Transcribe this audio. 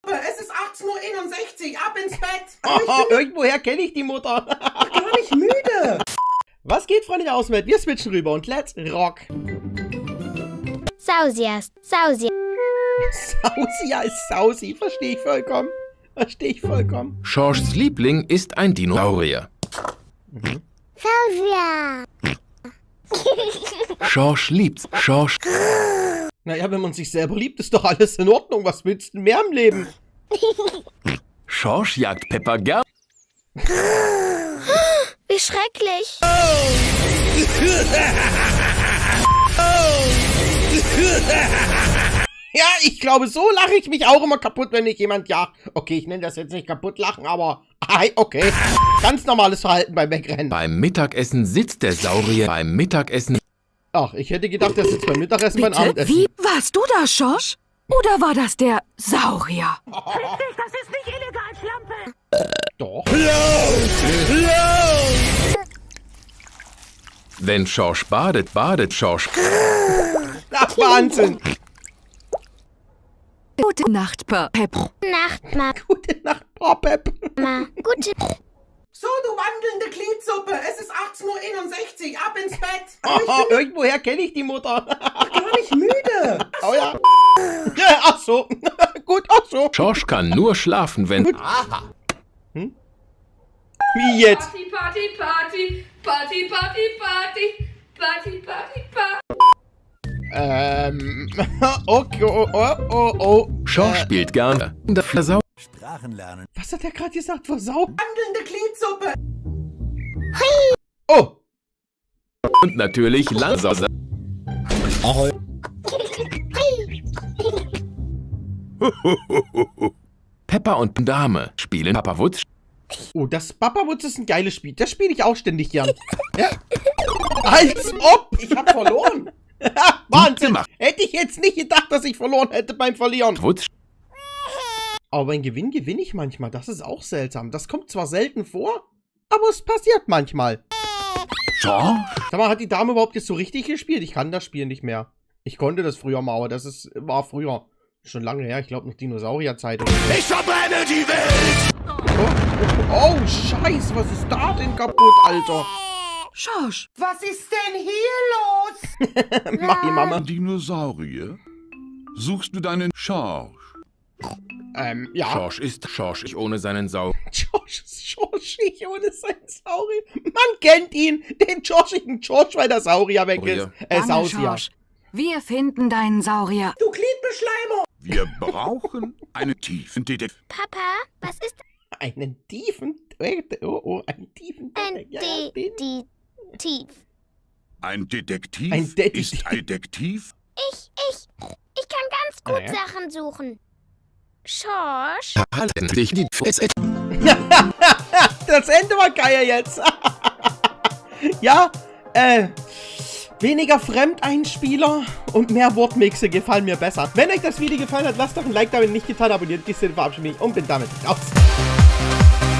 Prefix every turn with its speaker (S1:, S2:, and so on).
S1: Suppe. Es ist 18:61 Uhr. Ab ins Bett.
S2: Irgendwoher kenne ich die Mutter.
S1: Gar nicht müde.
S2: Was geht, Freunde der Außenwelt? Wir switchen rüber und let's rock.
S3: Sausias, Sausi.
S2: Sausia ist Sausi. Verstehe ich vollkommen. Verstehe ich vollkommen.
S4: Schorschs Liebling ist ein Dinosaurier.
S3: Sausia.
S4: Schorsch liebt's. Schorsch.
S2: Naja, wenn man sich selber liebt, ist doch alles in Ordnung. Was willst du mehr im Leben?
S4: Schorsch jagt Pepper gern.
S3: Wie schrecklich.
S2: Ja, ich glaube, so lache ich mich auch immer kaputt, wenn ich jemand jagt. Okay, ich nenne das jetzt nicht kaputt lachen, aber okay. Ganz normales Verhalten beim Wegrennen.
S4: Beim Mittagessen sitzt der Saurier. Beim Mittagessen.
S2: Ach, ich hätte gedacht, der sitzt beim Mittagessen, beim Abendessen.
S5: Wie? Warst du das, Schorsch? Oder war das der Saurier?
S6: Richtig, das ist nicht illegal, Schlampe.
S2: Doch.
S4: Wenn Schorsch badet, badet Schorsch.
S2: Ach, Wahnsinn.
S5: Gute Nacht, Pep.
S3: Nacht, Mama.
S2: Gute Nacht, Pep.
S3: Gute
S1: So, du wandelnde Gliedsuppe. Es ist 18:61 Uhr. Ab ins Bett.
S2: Irgendwoher kenne ich die Mutter.
S1: Gar nicht müde.
S2: Oh ja. Ja, ach so. Gut, ach so.
S4: Schorsch kann nur schlafen, wenn...
S2: Aha. Wie jetzt?
S7: Party, Party, Party, Party, Party, Party, Party, Party, Party.
S2: Okay, oh.
S4: Schorsch spielt gerne.
S8: Sprachen lernen.
S2: Was hat er gerade gesagt? Versau?
S1: Wandelnde Gliedsuppe.
S2: Oh.
S4: Und natürlich langsam.
S8: Ahoi.
S4: Pepper und Dame spielen Papawutz.
S2: Oh, das Papawutz ist ein geiles Spiel. Das spiele ich auch ständig gern. Ja. Als ob! Ich hab verloren. Wahnsinn. Hätte ich jetzt nicht gedacht, dass ich verloren hätte beim Verlieren.
S4: Wutz.
S2: Aber beim Gewinn gewinne ich manchmal. Das ist auch seltsam. Das kommt zwar selten vor, aber es passiert manchmal.
S4: Schorsch?
S2: Sag mal, hat die Dame überhaupt jetzt so richtig gespielt? Ich kann das Spiel nicht mehr. Ich konnte das früher mal, aber war früher. Schon lange her. Ich glaube noch Dinosaurierzeit.
S8: Ich verbrenne die Welt!
S2: Oh, Scheiß. Was ist da denn kaputt, Alter?
S5: Schorsch.
S1: Was ist denn hier los?
S2: Mach die Mama.
S9: Dinosaurier? Suchst du deinen Schorsch?
S2: Ja.
S4: Schorsch ist schorschig ohne seinen Sau.
S2: George ist schorschig ohne seinen Saurier. Man kennt ihn, den schorschigen George, weil der Saurier weg ist.
S5: Danke,
S2: Sausier.
S5: Schorsch. Wir finden deinen Saurier.
S1: Du Gliedbeschleimer.
S9: Wir brauchen einen tiefen Detektiv.
S3: Papa, was ist
S2: Einen tiefen... einen tiefen...
S3: Tief?
S9: Ein Detektiv
S2: Ein Detektiv.
S9: ist ein Detektiv?
S3: Ich kann ganz gut Sachen suchen. Schorsch?
S4: Halten sich die Fresse.
S2: Das Ende war geil jetzt. Ja, weniger Fremdeinspieler und mehr Wortmixe gefallen mir besser. Wenn euch das Video gefallen hat, lasst doch ein Like da, wenn nicht getan, abonniert die Szene, verabschiede mich und bin damit raus.